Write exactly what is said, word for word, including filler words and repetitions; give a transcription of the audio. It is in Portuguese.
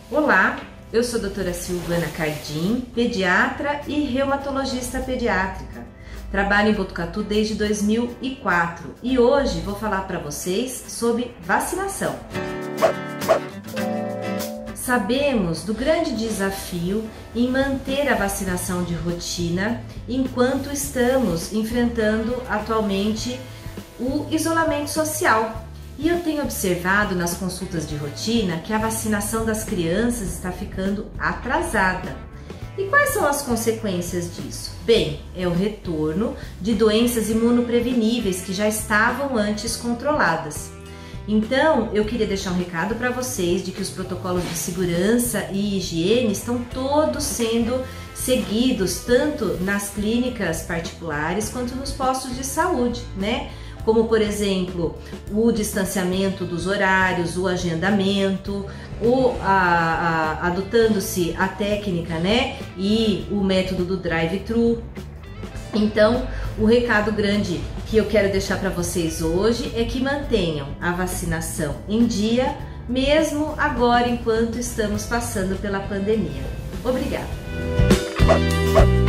Olá, eu sou a doutora Silvana Cardim, pediatra e reumatologista pediátrica. Trabalho em Botucatu desde dois mil e quatro e hoje vou falar para vocês sobre vacinação. Sabemos do grande desafio em manter a vacinação de rotina enquanto estamos enfrentando atualmente o isolamento social. E eu tenho observado nas consultas de rotina que a vacinação das crianças está ficando atrasada. E quais são as consequências disso? Bem, é o retorno de doenças imunopreveníveis que já estavam antes controladas. Então, eu queria deixar um recado para vocês de que os protocolos de segurança e higiene estão todos sendo seguidos, tanto nas clínicas particulares quanto nos postos de saúde, né? Como, por exemplo, o distanciamento dos horários, o agendamento, o, a, a, adotando-se a técnica, né, e o método do drive-thru. Então, o recado grande que eu quero deixar para vocês hoje é que mantenham a vacinação em dia, mesmo agora enquanto estamos passando pela pandemia. Obrigada!